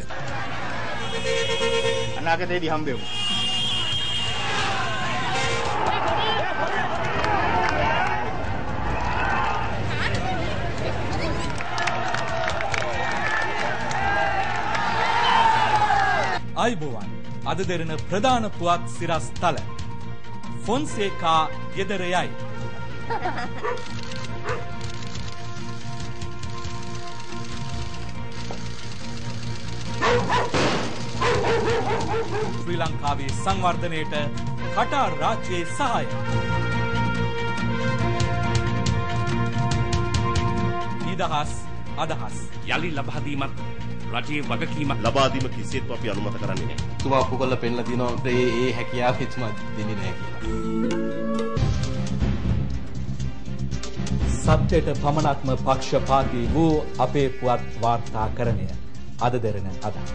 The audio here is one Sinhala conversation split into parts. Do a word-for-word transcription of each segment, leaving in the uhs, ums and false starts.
අනාගතයේදී හම්බෙමු. අයිබෝවන් අද දෙරණ ප්‍රධාන පුවත් සිරස්තල ෆොන්සේකා ගෙදර යයි. ශ්‍රී ලංකාවේ සංවර්ධනයට කටාර් රාජ්‍යයේ සහාය. නිදහස් අදහස් යලි ලබා දීමත් රජයේ වගකීමක්. ලබා දීම කිසිසේත් අපි අනුමත කරන්නේ නැහැ. තුමා ඔප්පු කරලා පෙන්නලා දිනවා ඒ ඒ හැකියාව එතුමා දෙන්නේ නැහැ කියලා. සත්‍යයට පමණක්ම පක්ෂපාතී වූ අපේ පුවත් වාර්තාකරණය අද දෙරණ අදහස්.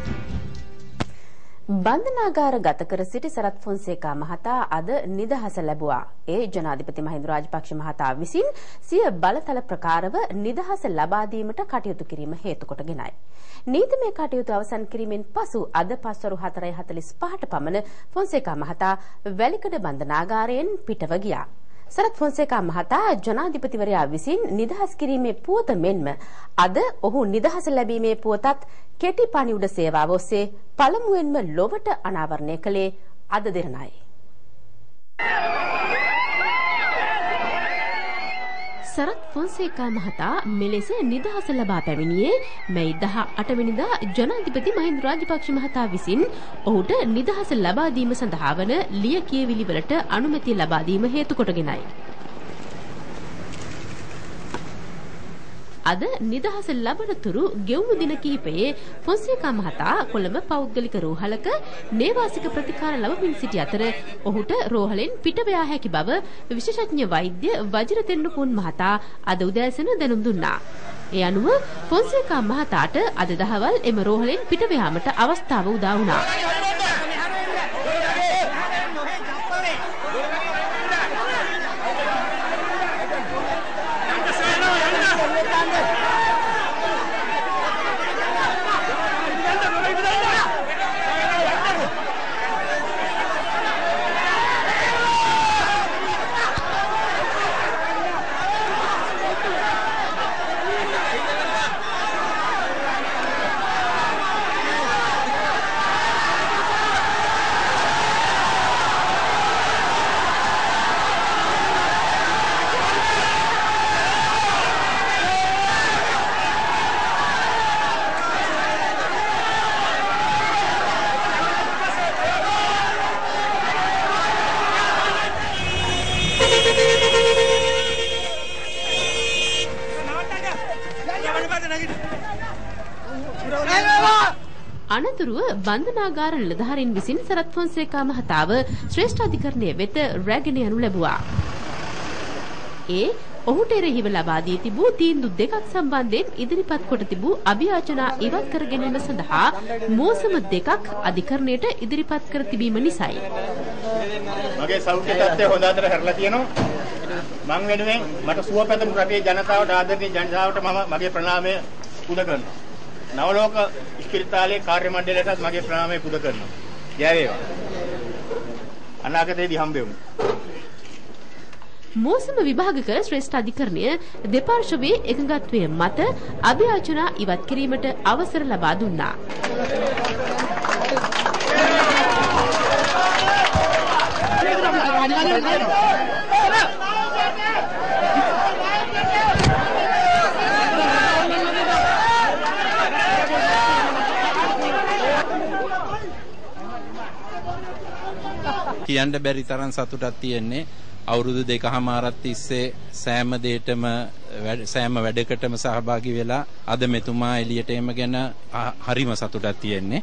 බන්ධනාගාර ගත කර සිටි සරත් ෆොන්සේකා මහතා අද නිදහස ලැබුවා. ඒ ජනාධිපති මහින්ද රාජපක්ෂ මහතා විසින් සිය බලතල ප්‍රකාරව නිදහස ලබා දීමට කටයුතු කිරීම හේතු කොටගෙනයි. නීතිමය කටයුතු අවසන් කිරීමෙන් පසු අද පස්වරු හතරයි හතළිස් පහට පමණ ෆොන්සේකා මහතා වැලිකඩ බන්ධනාගාරයෙන් පිටව ගියා. සරත් ෆොන්සේකා මහතා ජනාධිපතිවරයා විසින් නිදහස් කිරීමේ පුවත මෙන්ම අද ඔහු නිදහස ලැබීමේ පුවතත් කෙටි පණිවුඩ සේවාව ඔස්සේ පළමුවෙන්ම ලොවට අනාවරණය කළේ අද දෙරණයි. සරත් ෆොන්සේකා මහතා මෙලෙස නිදහස ලබා පැමිණියේ මැයි දහ අට වෙනිදා ජනාධිපති මහින්ද රාජපක්ෂ මහතා විසින් ඔහුට නිදහස ලබා දීම සඳහා වන ලිය කියවිලි වලට අනුමැතිය ලබා දීම හේතු කොටගෙනයි. අද නිදහස ලබන තුරු ගෙවුණු දින කිහිපයේ ෆොන්සේකා මහතා කොළඹ පෞද්ගලික රෝහලක නේවාසික ප්‍රතිකාර ලබමින් සිටි අතර ඔහුට රෝහලෙන් පිටව යා හැකි බව විශේෂඥ වෛද්‍ය වජිර තෙන්නකෝන් මහතා අද උදෑසන දැනුම් දුන්නා. ඒ අනුව ෆොන්සේකා මහතාට අද දහවල් එම රෝහලෙන් පිටව යාමට අවස්ථාව උදා වුණා. අනතුරුව බන්ධනාගාර නිලධාරීන් විසින් සරත් ෆොන්සේකා මහතාව ශ්‍රේෂ්ඨ අධිකරණය වෙත රැගෙන යනු ලැබුවා. ඒ ඔහුට එරෙහිව ලබා දී තිබූ තීන්දුව දෙකක් සම්බන්ධයෙන් ඉදිරිපත් කොට තිබූ අභියාචනා ඉවත් කර ගැනීම සඳහා මෝසම දෙකක් අධිකරණයට ඉදිරිපත් කර තිබීම නිසායි. මගේ සෞඛ්‍ය තත්ත්වය හොඳ අතර හැරලා තියෙනවා. මං වෙනුවෙන් මට සුව පැතුම් රටේ ජනතාවට ආදරණීය ජනතාවට මම මගේ ප්‍රණාමය පුද කරනවා. නවලෝක ඉස්පිරිතාලේ කාර්ය මණ්ඩලයටත් මගේ ප්‍රණාමය පුද කරනවා. ජය වේවා. අනාගතයේදී හම්බෙමු. මෝසම විභාග කර ශ්‍රේෂ්ඨ අධිකරණය දෙපාර්ශවයේ එකඟත්වයේ මත අභියාචනා ඉවත් කිරීමට අවසර ලබා දුන්නා. කියන්න බැරි තරම් සතුටක් තියෙන්නේ. අවුරුදු දෙකමාරක් තිස්සේ සෑම දෙයකටම සෑම වැඩකටම සහභාගී වෙලා අද මෙතුමා එළියට එම ගැන හරිම සතුටක් තියෙන්නේ.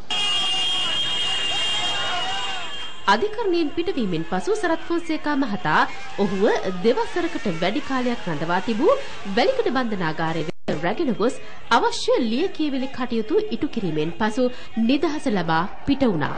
අධිකරණයෙන් පිටවීමෙන් පසු සරත් ෆොන්සේකා මහතා ඔහුව දෙවසරකට වැඩි කාලයක් රඳවා තිබූ වැලිකඩ බන්ධනාගාරයේ රැගෙන ගොස් අවශ්‍ය ලියකියවිලි කටයුතු ඉටු කිරීමෙන් පසු නිදහස ලබා පිට වුණා.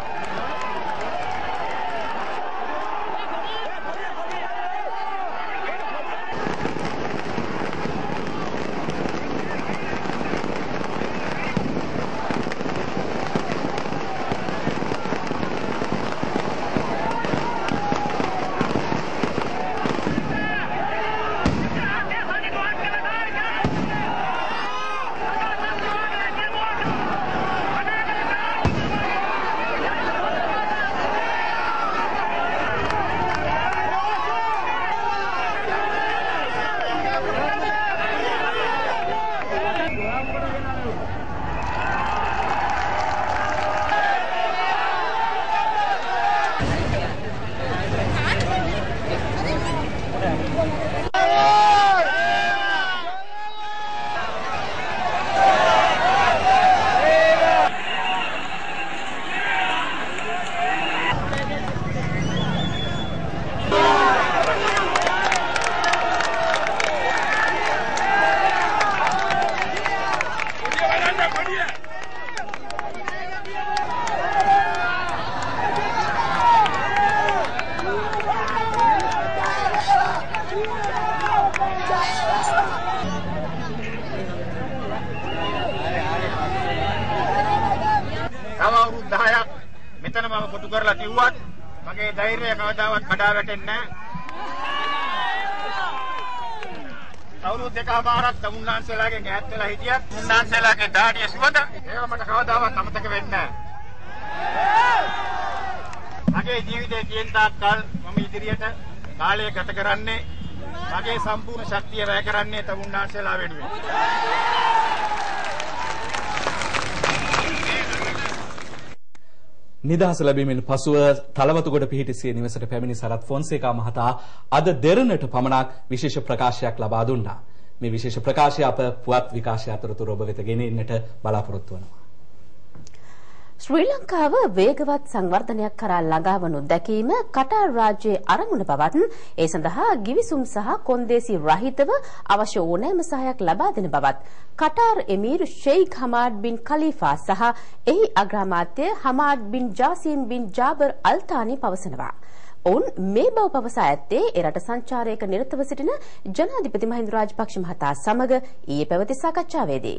කියලා කිව්වත් මගේ ධෛර්යය කවදාවත් කඩා වැටෙන්නේ නැහැ. අවුරුදු දෙකමාරක් තමුන්නාන්සලාගෙන් ඈත් වෙලා හිටියත් මුන්නාන්සලාගේ දාඩිය සුවඳ ඒව මට කවදාවත් අමතක වෙන්නේ නැහැ. මගේ ජීවිතයේ තියෙන තාක්කල් මම ඉදිරියට කාලය ගත කරන්නේ මගේ සම්පූර්ණ ශක්තිය වැය කරන්නේ තමුන්නාන්සලා වෙනුවෙන්. නිදහස ලැබීමෙන් පසුව තලවතුගොඩ පිහිටි සිය නිවසට පැමිණි සරත් ෆොන්සේකා මහතා අද දෙරණට පමණක් විශේෂ ප්‍රකාශයක් ලබා දුන්නා. මේ විශේෂ ප්‍රකාශය අප පුවත් විකාශය අතරතුර ඔබ වෙත ගෙනෙන්නට බලාපොරොත්තු වෙනවා. ශ්‍රී ලංකාව වේගවත් සංවර්ධනයක් කරා ළඟා වනු දැකීම කටාර් රාජ්‍යයේ අරමුණ බවත් ඒ සඳහා ගිවිසුම් සහ කොන්දේසි රහිතව අවශ්‍ය ඕනෑම සහායක් ලබා දෙන බවත් කටාර් එමීර් ෂෙයිඛ් හමාඩ් බින් khalifa සහ එහි අග්‍රාමාත්‍ය හමාඩ් බින් ජාසිම් බින් ජාබර් අල්තානි පවසනවා. ඔවුන් මේ බව පවසා ඇත්තේ එරට සංචාරයක නිරතව සිටින ජනාධිපති මහින්ද රාජපක්ෂ මහතා සමග ඊයේ පැවති සාකච්ඡාවේදී.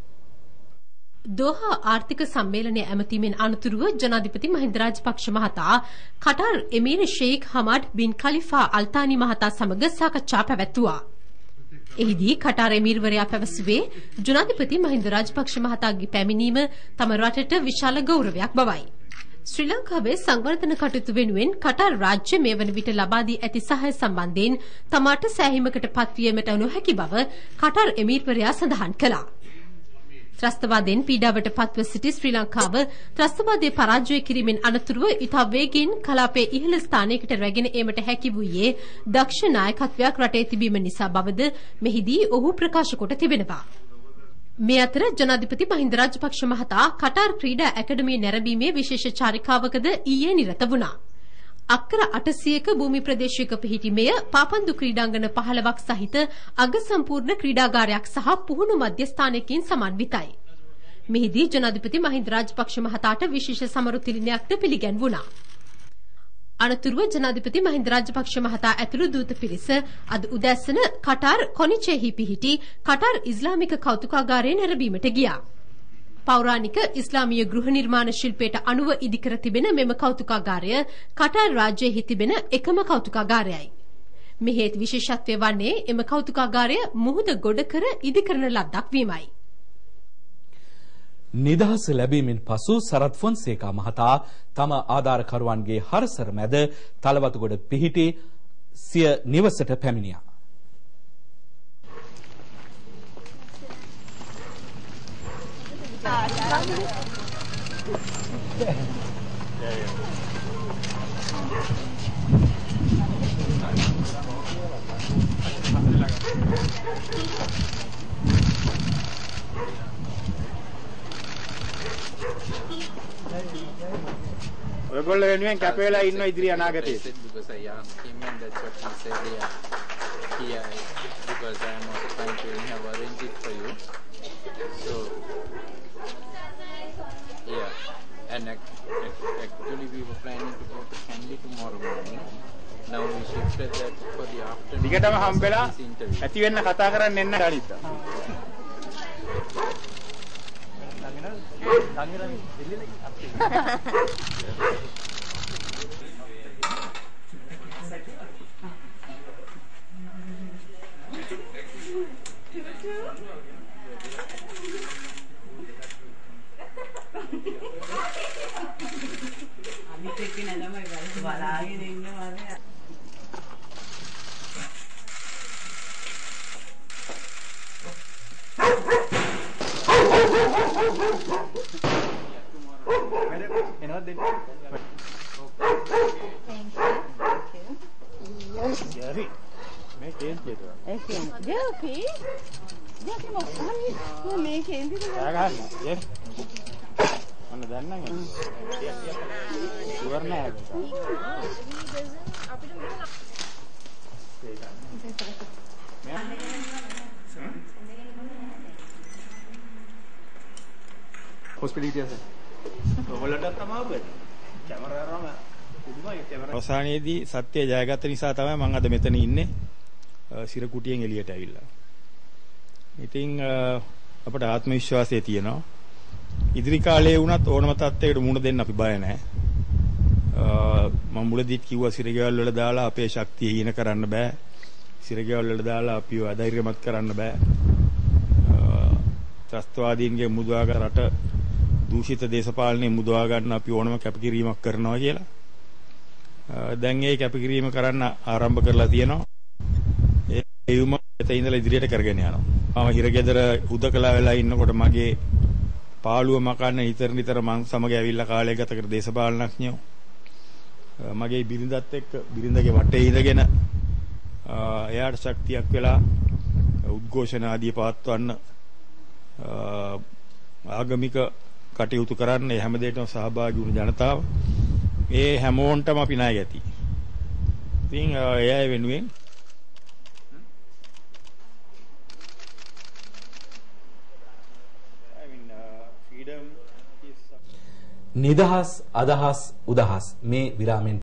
දෝහා ආර්ථික සම්මේලනයේ ඇමතීමෙන් අනතුරුව ජනාධිපති මහින්ද රාජපක්ෂ මහතා කටාර් එමීර් ෂෙයිඛ් හමාඩ් බින් khalifa අල්තානි මහතා සමග සාකච්ඡා පැවැත්වුවා. එහිදී කටාර් එමීර්වරයා පැවසුවේ ජනාධිපති මහින්ද රාජපක්ෂ මහතාගේ පැමිණීම තම රටට විශාල ගෞරවයක් බවයි. ශ්‍රී ලංකාවේ සංවර්ධන කටයුතු වෙනුවෙන් කටාර් රාජ්‍ය මේ වන විට ලබා දී ඇති සහාය සම්බන්ධයෙන් තමාට සෑහීමකට පත්වීමට නොහැකි බව කටාර් එමීර්වරයා සඳහන් කළා. ත්‍රස්තවාදයෙන් පීඩාවට පත්ව සිටි ශ්‍රී ලංකාව ත්‍රස්තවාදයේ පරාජය කිරීමෙන් අනතුරුව ඉතා වේගයෙන් කලාපයේ ඉහළ ස්ථානයකට රැගෙන ඒමට හැකි වූයේ දක්ෂ නායකත්වයක් රටේ තිබීම නිසා බවද මෙහිදී ඔහු ප්‍රකාශ කොට තිබෙනවා. මේ අතර ජනාධිපති මහින්ද රාජපක්ෂ මහතා කටාර් ක්‍රීඩා ඇකඩමිය නැරඹීමේ විශේෂ චාරිකාවකද ඊයේ නිරත වුණා. අක්කර අටසියයක භූමි ප්‍රදේශයක පිහිටි මෙය පාපන්දු ක්‍රීඩාංගන පහළොවක් සහිත අග සම්පූර්ණ ක්‍රීඩාගාරයක් සහ පුහුණු මධ්‍යස්ථානයකින් සමන්විතයි. මෙහිදී ජනාධිපති මහින්ද රාජපක්ෂ මහතාට විශේෂ සමරු තිලිනයක්ද පිළිගැන්වුණා. අනතුරුව ජනාධිපති මහින්ද රාජපක්ෂ මහතා ඇතුළු දූත පිරිස අද උදැසන කටාර් කොනිචෙහි පිහිටි කටාර් ඉස්ලාමික කෞතුකාගාරයේ නැරඹීමට ගියා. පෞරාණික ඉස්ලාමීය ගෘහ නිර්මාණ ශිල්පයට අනුව ඉදිකර තිබෙන මෙම කෞතුකාගාරය කටාර් රාජ්‍යයේ තිබෙන එකම කෞතුකාගාරයයි. මෙහි විශේෂත්වය වන්නේ එම කෞතුකාගාරය මුහුද ගොඩ කර ඉදිකරන ලද්දක් වීමයි. නිදහස ලැබීමෙන් පසු සරත් ෆොන්සේකා මහතා තම ආධාරකරුවන්ගේ හරසර මැද තලවතුගොඩ පිහිටි සිය නිවසට පැමිණියා. ඔයගොල්ලෝ වෙනුවෙන් කැප වෙලා ඉන්න ඉදිරි අනාගතයේ. Because I asked him and that's what he said. Yeah, yeah, because I am also trying to have arranged it for you. So, yeah, and actually we were planning to go to Kandy tomorrow morning. Now we shifted that for the afternoon. දිගටම හම්බෙලා ඇති වෙන්න කතා කරන්න එන්න ගාලිත්තා. අවසානයේදී සත්‍ය ජයගත්ත නිසා තමයි මම අද මෙතන ඉන්නේ සිර කුටියෙන් එළියට ඇවිල්ලා. ඉතින් අපට ආත්ම විශ්වාසය තියෙනවා. ඉදිරි කාලයේ වුණත් ඕනම තත්යකට මුහුණ දෙන්න අපි බය නැහැ. මම මුලදීත් කිව්වා සිරගෙවල් වල දාලා අපේ ශක්තිය හීන කරන්න බෑ. සිරගෙවල් වල දාලා අපිව අධෛර්යමත් කරන්න බෑ. ත්‍රස්තවාදීන්ගේ මුදවාගත් රට දූෂිත දේශපාලනයේ මුදවා ගන්න අපි ඕනම කැපකිරීමක් කරනවා කියලා. දැන් ඒ කැපකිරීම කරන්න ආරම්භ කරලා තියෙනවා. ඒ වුම එතන ඉඳලා ඉදිරියට කරගෙන යනවා. මම හිරගෙදර උදකලා වෙලා ඉන්නකොට මගේ පාළුව මකන්න නිතර නිතර මං සමග ඇවිල්ලා කාලය ගත කර දේශපාලනඥයෝ මගේ බිරිඳත් එක්ක බිරිඳගේ වටේ ඉඳගෙන එයාට ශක්තියක් වෙලා උද්ඝෝෂණ ආදී පවත්වන්න ආගමික කටයුතු කරන්න හැම දෙයකටම සහභාගී වුණු ජනතාව ඒ හැමෝන්ටම අපි ණය ගැති. ඉතින් එයා වෙනුවෙන් නිදහස් අදහස් උදහස් මේ විරාමෙන්